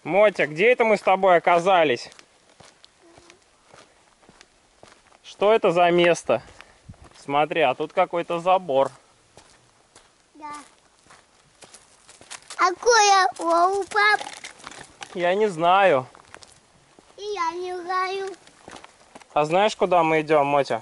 Мотя, где это мы с тобой оказались? Что это за место? Смотри, а тут какой-то забор. Да. А какое у пап? Я не знаю. И я не знаю. А знаешь, куда мы идем, Мотя?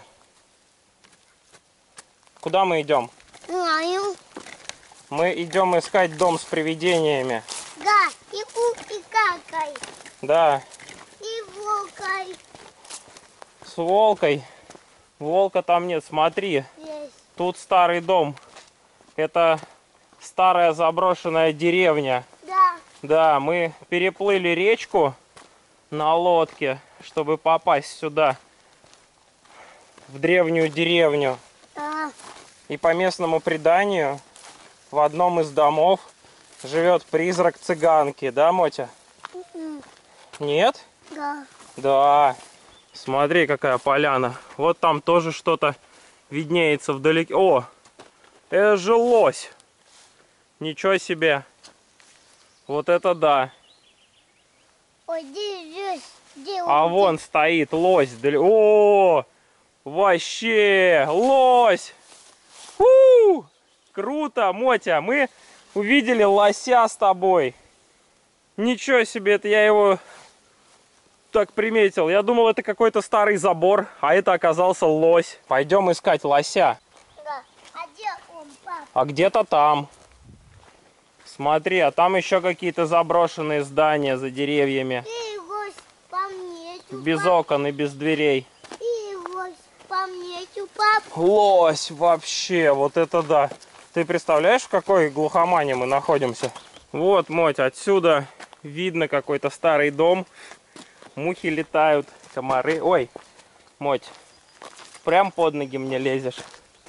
Куда мы идем? Знаю. Мы идем искать дом с привидениями. Да, и какай. Да, И волкой. с волкой. Волка там нет, смотри. Есть. Тут старый дом. Это старая заброшенная деревня. Да. Да, мы переплыли речку на лодке, чтобы попасть сюда, в древнюю деревню. А, И по местному преданию, в одном из домов живет призрак цыганки. Да, Мотя? Нет? да. Да. Смотри, какая поляна. Вот там тоже что-то виднеется вдалеке. О, это же лось. Ничего себе. Вот это да. Ой, здесь. А вон стоит лось. О, вообще, лось. Фу! Круто, Мотя. Мы увидели лося с тобой. Ничего себе, это я его так приметил. Я думал, это какой-то старый забор, а это оказался лось. Пойдем искать лося. Да. А где он, пап? А где-то там. Смотри, а там еще какие-то заброшенные здания за деревьями. И лось по мне, Без окон и без дверей. И лось по мне, пап. Лось вообще, вот это да. Ты представляешь, в какой глухомане мы находимся? Вот, Моть, отсюда видно какой-то старый дом. Мухи летают, комары. Ой, Моть, прям под ноги мне лезешь.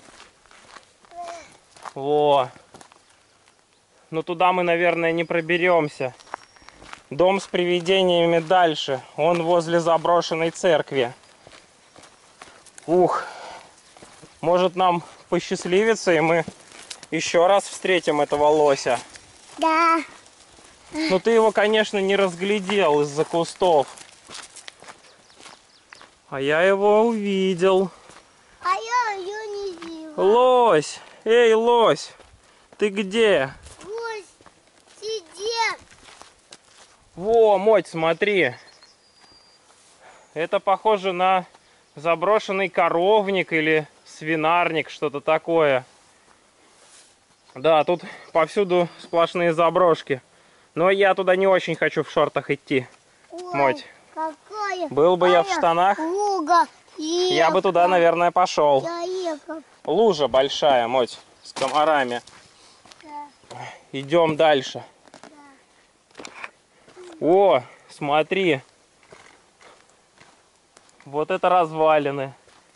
Во. Но туда мы, наверное, не проберемся. Дом с привидениями дальше. Он возле заброшенной церкви. Ух. Может, нам посчастливится, и мы еще раз встретим этого лося. Да. Но ты его, конечно, не разглядел из-за кустов. А я его увидел. А я ее не видела. Лось! Эй, лось! Ты где? Лось сидит. Во, Моть, смотри. Это похоже на заброшенный коровник или свинарник, что-то такое. Да, тут повсюду сплошные заброшки. Но я туда не очень хочу в шортах идти. Ой, Моть. какая. Был бы я в штанах, Луга. я бы туда, наверное, пошел. Я ехал. Лужа большая, Моть, с комарами. Да. Идем дальше. О, смотри. Вот это развалины.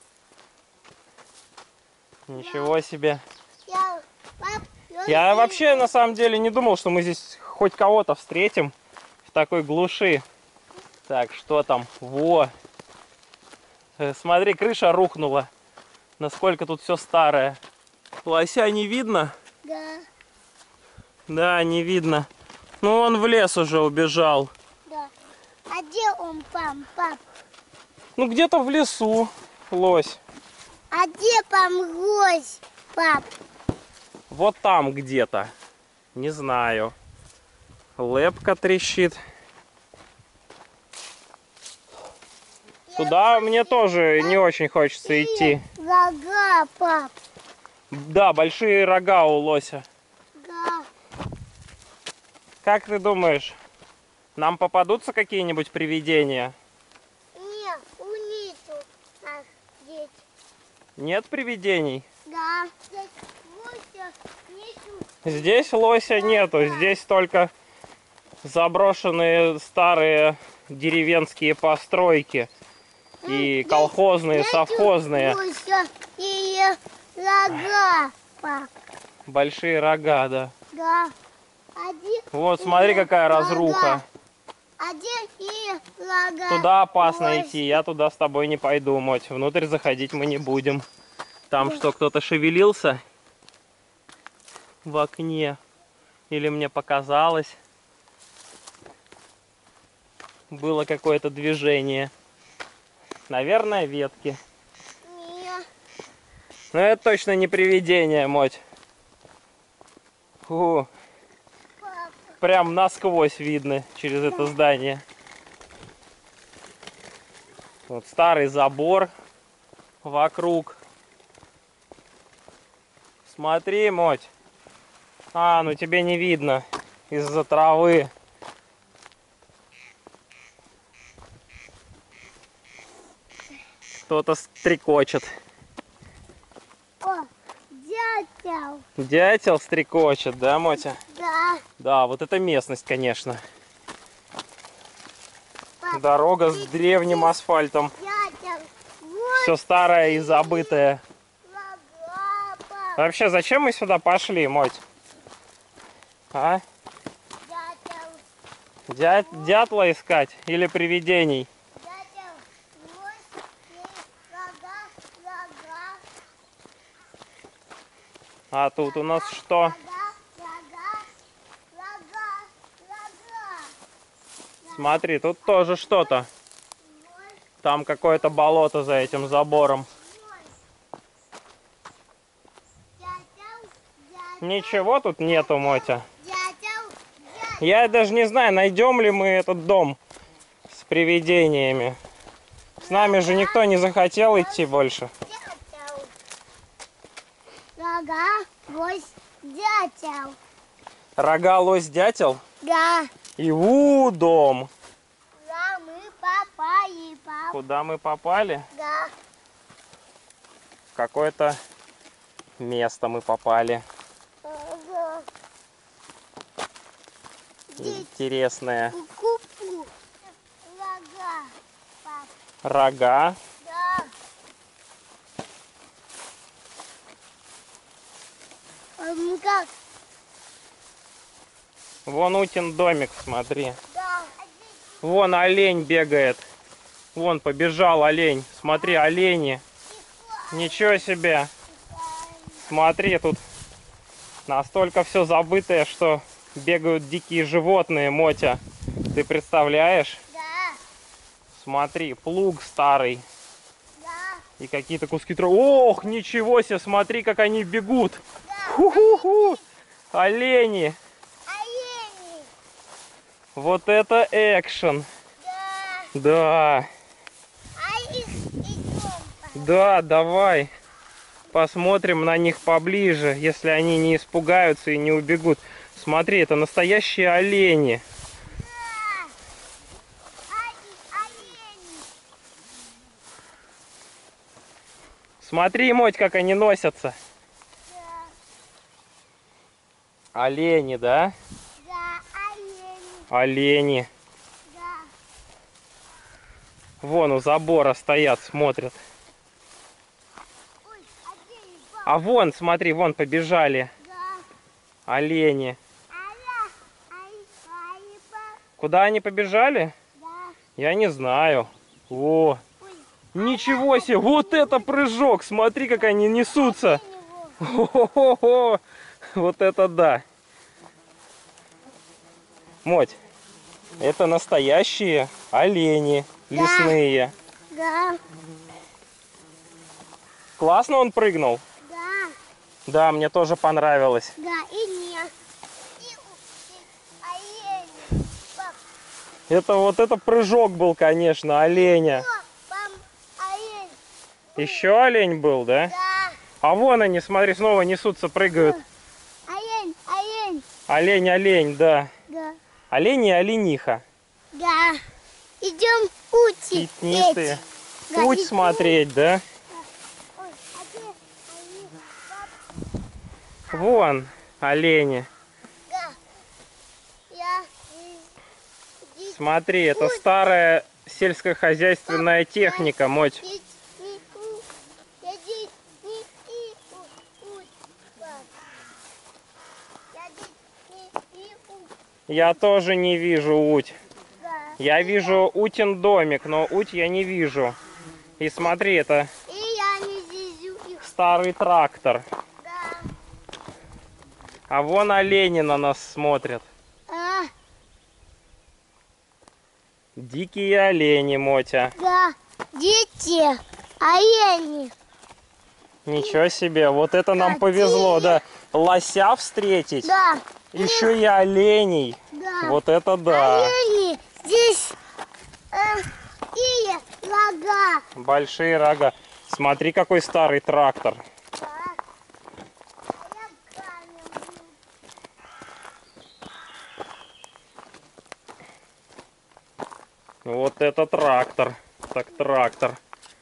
Ничего себе. Пап, Я вообще на самом деле не думал, что мы здесь хоть кого-то встретим в такой глуши. Так, что там? Во. Смотри, крыша рухнула. Насколько тут все старое. Лося не видно? Да, Да, не видно. Ну, он в лес уже убежал. да. А где он, пап? Ну, где-то в лесу лось. А где лось, пап? Вот там где-то. Не знаю. Лепка трещит. Туда мне тоже не очень хочется идти. Рога, пап. Да, большие рога у лося. Да. Как ты думаешь, нам попадутся какие-нибудь привидения? Нет, нету нас здесь. Нет привидений? Да. Здесь лося нету. Здесь лося нету, здесь только заброшенные старые деревенские постройки. И Здесь колхозные, нету совхозные. лося и рога, пап. Большие рога, да. Да. Один Вот, смотри, какая разруха. Один и рога. Туда опасно лось. идти, я туда с тобой не пойду, Моть. Внутрь заходить мы не будем. Там что, кто-то шевелился в окне? Или мне показалось? было какое-то движение. Наверное, ветки. Не. Но это точно не привидение, Моть. Фу. Папа. Прям насквозь видно через это здание. Вот старый забор вокруг. Смотри, Моть. А, ну тебе не видно из-за травы. Кто-то стрекочет. О, дятел. Дятел стрекочет, да, Мотя? Да. Да, вот это местность, конечно. Папа, Дорога с древним асфальтом. дятел. Вот Все старое и забытое. лага, папа. Вообще, зачем мы сюда пошли, Моть? А? Дятел. Дятла искать или привидений? Дятел. Вот и лага. А тут у нас что? Лага. Смотри, тут тоже что-то. Там какое-то болото за этим забором. Ничего тут нету, Мотя. Я даже не знаю, найдем ли мы этот дом с привидениями. С нами же никто не захотел идти больше. Рога, лось, дятел. Рога, лось, дятел Да. и дом. Да, мы попали, пап. Куда мы попали? Да. В какое-то место мы попали. Ага. Интересное. Ку-ку. Рога, пап. Рога. Да. Как? Вон Утин домик, смотри. Да. Вон олень бегает. Вон побежал олень. Смотри, олени. Ничего себе. Смотри, тут настолько все забытое, что бегают дикие животные, Мотя. Ты представляешь? Да. Смотри, плуг старый. Да. И какие-то куски травы. Ох, ничего себе, смотри, как они бегут. Да. Ху-ху-ху. Олени. Олени. Вот это экшен. Да. Да. А их идем. Да, давай. Посмотрим на них поближе, если они не испугаются и не убегут. Смотри, это настоящие олени. Да. Олени. Смотри, Моть, как они носятся. Да. Олени, да? Да, олени. Олени. Да. Вон у забора стоят, смотрят. Ой, олени, пап. А вон, смотри, вон побежали Да. олени. Аля. Ай, пап. Куда они побежали? Да. Я не знаю. О, Ой. ничего себе, вот это прыжок. Смотри, как они несутся. Олени. Хо-хо-хо. Вот это да. Моть, это настоящие олени лесные. Да. Классно он прыгнул? Да. Да, мне тоже понравилось. Да, и нет. И олени. Пап. Это вот это прыжок был, конечно, оленя. Пап, олень. Еще олень был, да? Да. А вон они, смотри, снова несутся, прыгают. Олень, олень. Олень, олень, да. Да. Олень и олениха. Да. Идем ути. Пятнистые. Да, Путь идем. смотреть, да? Ой, а где они? Пап, Вон олени. да. Я Смотри, это старая сельскохозяйственная техника, Моть. Я тоже не вижу уть. Я вижу Утин домик, но уть я не вижу. И смотри, это И я не вижу их. старый трактор. Да. А вон олени на нас смотрят. А, Дикие олени, Мотя. Да, дети, олени. Ничего себе, вот это нам Какие? повезло, да. Лося встретить, Да, еще и оленей. да. Вот это да. Олени, здесь такие рога. Большие рога. Смотри, какой старый трактор. Да. А я камень. Вот это трактор. Так, трактор.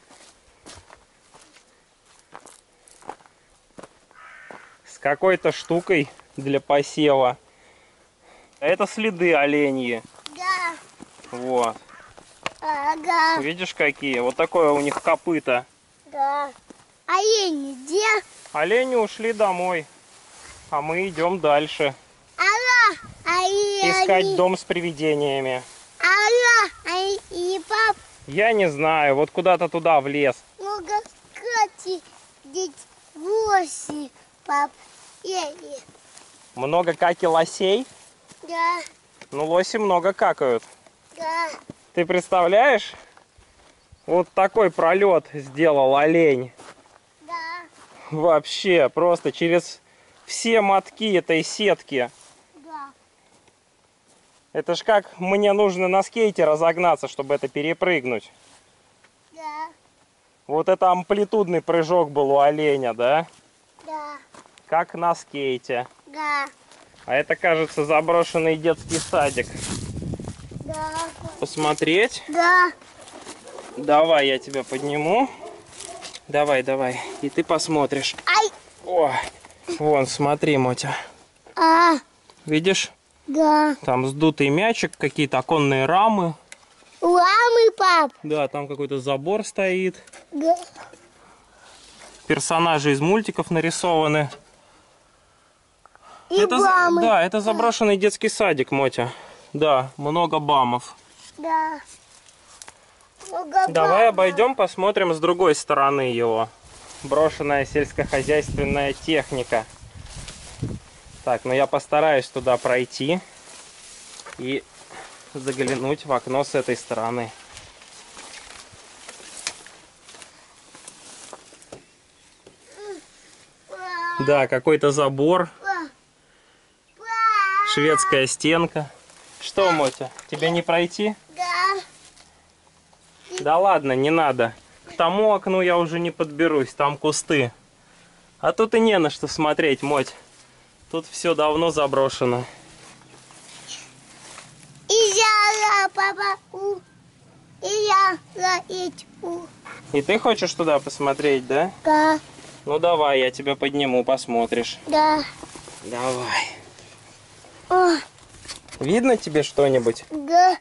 С какой-то штукой для посева. Это следы оленьи. Да, Вот. ага, Видишь, какие? Вот такое у них копыто. да. Олени где? Олени ушли домой. А мы идем дальше. Ага, Искать олени. дом с привидениями. Ага, и пап, Я не знаю. Вот куда-то туда, в лес. много кати, здесь лоси, пап. Ели. Много каки лосей. Да, Ну, лоси много какают. да, Ты представляешь? Вот такой пролет сделал олень. да, Вообще, просто через все мотки этой сетки. да, Это ж как мне нужно на скейте разогнаться, чтобы это перепрыгнуть. да, Вот это амплитудный прыжок был у оленя, да? да, Как на скейте. да, А это, кажется, заброшенный детский садик. да, Посмотреть? да. Давай, я тебя подниму. Давай, давай. И ты посмотришь. Ай, О, вон, смотри, Мотя. Видишь? да. Там сдутый мячик, какие-то оконные рамы. Ламы, пап. Да, там какой-то забор стоит. Да. Персонажи из мультиков нарисованы. И ламы. Да, это заброшенный детский садик, Мотя. Да, много бамов. Да. Много Давай бабок. обойдем, посмотрим с другой стороны его. Брошенная сельскохозяйственная техника. Так, ну я постараюсь туда пройти и заглянуть в окно с этой стороны. Да, какой-то забор, шведская стенка. Что, Мотя, тебе не пройти? Да. Да ладно, не надо. К тому окну я уже не подберусь, там кусты. А тут и не на что смотреть, Моть. Тут все давно заброшено. И я, папа, и я, И ты хочешь туда посмотреть, да? Да, Ну давай, я тебя подниму, посмотришь. да. Давай. О, Видно тебе что-нибудь? да,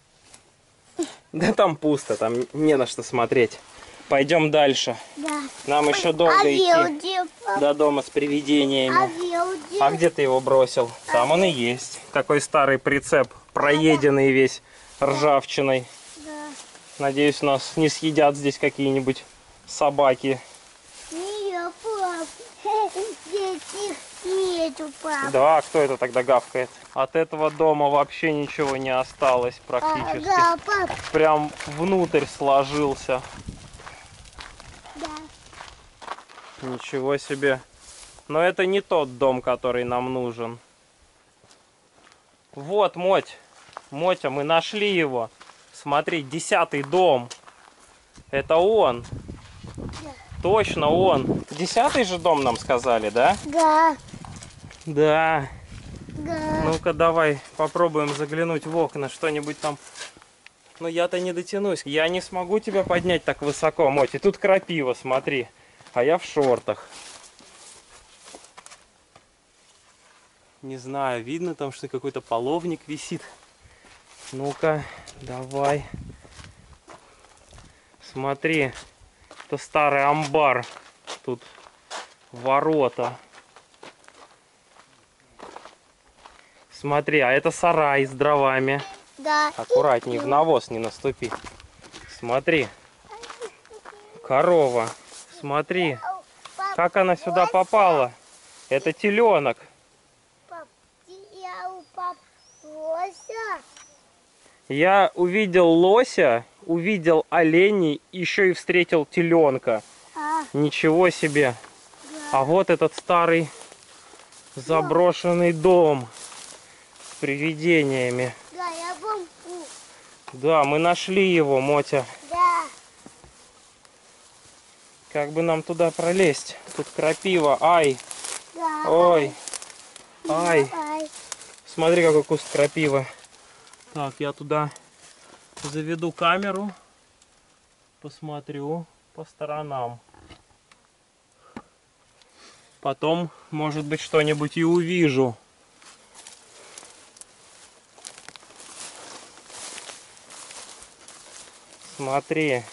Да там пусто, там не на что смотреть. Пойдем дальше. да. Нам еще долго идти Где, папа? до дома с привидениями. Где? А где ты его бросил? Там он и есть. Такой старый прицеп, проеденный весь ржавчиной. Да. Надеюсь, нас не съедят здесь какие-нибудь собаки. Не, пап. Здесь их нету, пап. Да, а кто это тогда гавкает? От этого дома вообще ничего не осталось практически. Да, пап. Прям внутрь сложился. Да. Ничего себе. Но это не тот дом, который нам нужен. Вот, Мотя, мы нашли его. Смотри, 10-й дом. Это он. Точно он. 10-й же дом нам сказали, да? Да. Да. Да. Ну-ка, давай попробуем заглянуть в окна, что-нибудь там. Но я-то не дотянусь. Я не смогу тебя поднять так высоко, Мотя. Тут крапива, смотри. А я в шортах. Не знаю, видно там, что какой-то половник висит. Ну-ка, давай. Смотри, это старый амбар. Тут ворота. Смотри, а это сарай с дровами. Да. Аккуратней, в навоз не наступи. Смотри, корова. Смотри, как она сюда попала. Это теленок. Пап, я у пап лося. Я увидел лося, увидел оленей, еще и встретил теленка. Ничего себе. А вот этот старый заброшенный дом с привидениями. Да, я помню. Да, мы нашли его, Мотя. Да. Как бы нам туда пролезть? Тут крапива. Ай. Да. Ой. Ай. Ай. Смотри, какой куст крапивы. Так, я туда заведу камеру. Посмотрю по сторонам. Потом, может быть, что-нибудь и увижу. Смотри.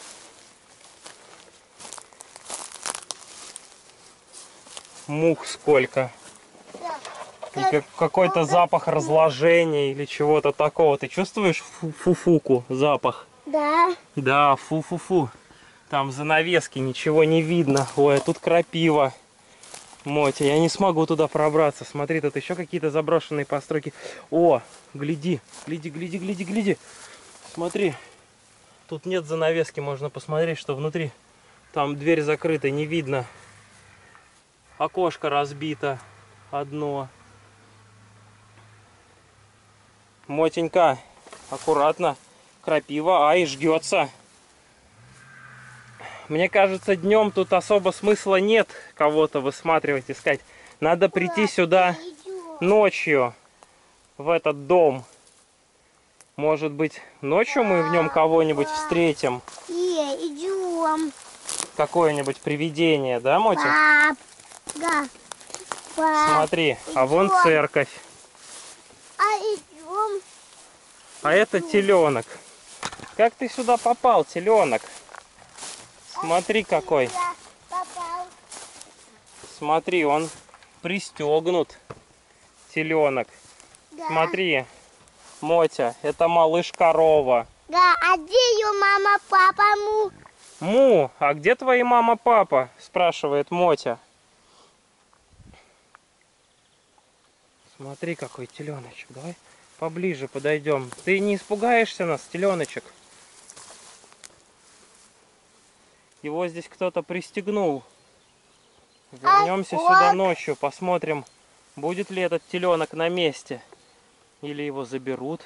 Мух сколько. И какой-то запах разложения или чего-то такого. Ты чувствуешь фуфуку, запах? Да. Да, фу-фу-фу. Там занавески, ничего не видно. Ой, а тут крапива. Мотя, я не смогу туда пробраться. Смотри, тут еще какие-то заброшенные постройки. О, гляди, гляди, гляди, гляди, гляди. Смотри, тут нет занавески, можно посмотреть, что внутри. Там дверь закрыта, не видно. Окошко разбито одно. Мотенька, аккуратно. Крапива, ай, жгется. Мне кажется, днем тут особо смысла нет кого-то высматривать, искать. Надо прийти сюда ночью, в этот дом. Может быть, ночью мы в нем кого-нибудь встретим? Идем. Какое-нибудь привидение, да, Мотя? Пап. Да. Пап. Смотри, а вон церковь. Идем. А это теленок. Как ты сюда попал, теленок? Смотри какой. Я попал. Смотри, он пристегнут, теленок. Да. Смотри, Мотя, это малыш-корова. Да, а где ее мама, папа, му? Му, а где твои мама, папа? Спрашивает Мотя. Смотри, какой теленочек. Давай поближе подойдем. Ты не испугаешься нас, теленочек? Его здесь кто-то пристегнул. Вернемся сюда ночью, посмотрим, будет ли этот теленок на месте. Или его заберут.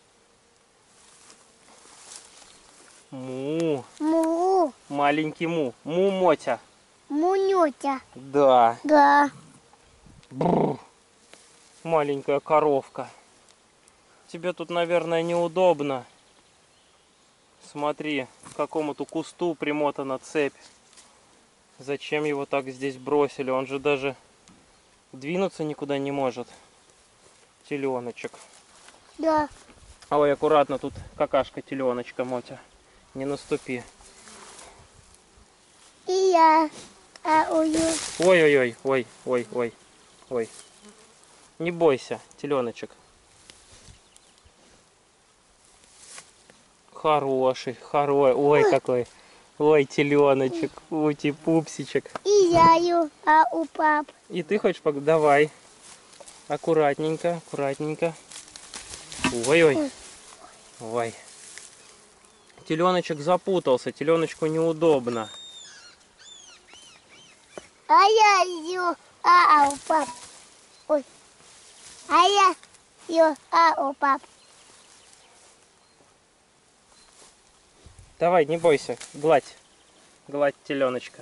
Му. Му. Маленький му. Му, Мотя. Мунютя. Да. Да. Бррр. Маленькая коровка. Тебе тут, наверное, неудобно. Смотри, к какому-то кусту примотана цепь. Зачем его так здесь бросили? Он же даже двинуться никуда не может. Теленочек. Да. Ой, аккуратно, тут какашка теленочка, Мотя. Не наступи. И я. Ой. Ой-ой-ой, ой-ой-ой, ой. Не бойся, теленочек. Хороший, хороший. Ой, какой. Ой, теленочек, ути-пупсичек. И я у пап. И ты хочешь давай. Аккуратненько, аккуратненько. Ой-ой. Ой. Теленочек запутался, теленочку неудобно. А я ее у пап. Ой. А я ее у пап. Давай, не бойся, гладь. Гладь теленочка.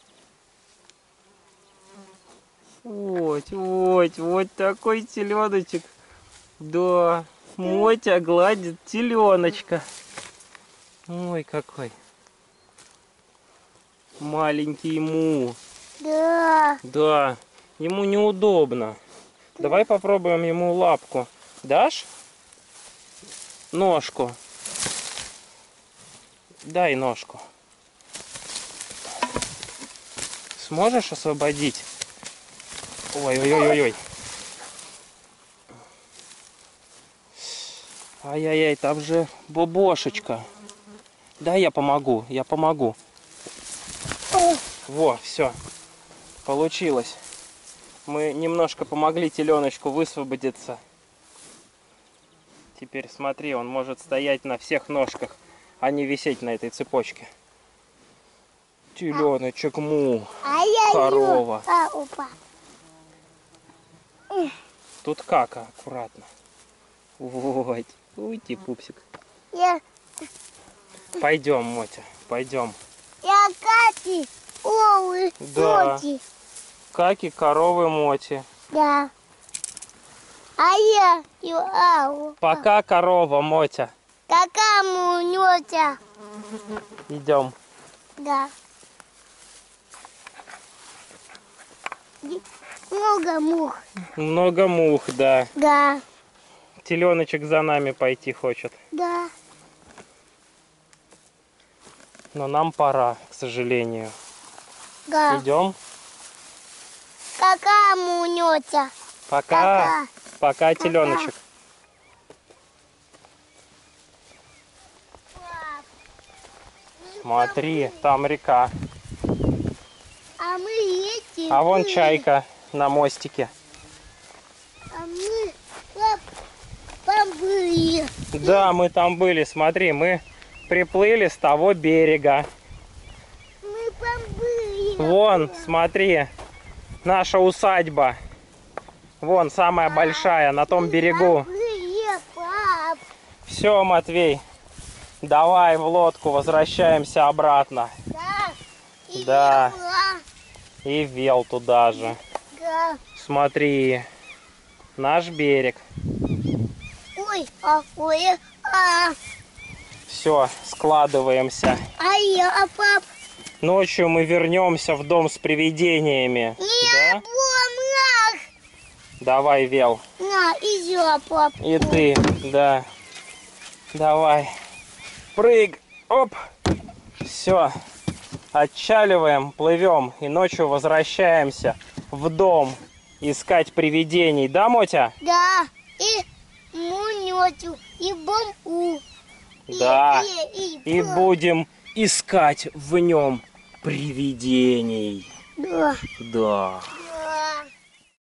Вот такой теленочек. Да, Мотя гладит теленочка. Ой, какой. Маленький му. Да. Да, ему неудобно. Давай попробуем ему лапку. Дашь? Ножку. Дай ножку. Сможешь освободить? Ой-ой-ой-ой-ой. Ай-яй-яй, там же бобошечка. Да, я помогу, я помогу. Во, все. Получилось. Мы немножко помогли теленочку высвободиться. Теперь смотри, он может стоять на всех ножках, а не висеть на этой цепочке. Теленочек Му. А я Корова. ее. Пап. Тут кака, аккуратно. Вот. Уйти, пупсик. Я Пойдем, Мотя, пойдем. Кати. Овы. Да. Коти. Каки, коровы, Моти. Да. А я ее. Пока, корова, Мотя. Какая мунётя. Идем. Да. Много мух. Много мух, да. Да. Теленочек за нами пойти хочет. Да. Но нам пора, к сожалению. Да. Идем. Какая мунётя. Пока. Пока, теленочек. Смотри, там река. А мы эти. А вон чайка на мостике. А мы там были. Да, мы там были. Смотри, мы приплыли с того берега. Мы там были. Вон, смотри, наша усадьба. Вон, самая большая, на том берегу. Были, пап. Все, Матвей, давай в лодку, возвращаемся обратно. Да. Да. Я была. И вел туда же. Да. Смотри, наш берег. Ой, какое. Все, складываемся. А я, пап. Ночью мы вернемся в дом с привидениями. Не Да? помню. Давай, Вел. На, иди, пап. И ты, да. Давай. Прыг. Оп. Все. Отчаливаем, плывем. И ночью возвращаемся в дом искать привидений. Да, Мотя? Да. И мунётю, и бомбу. Да. И бом. будем искать в нем привидений. Да. Да.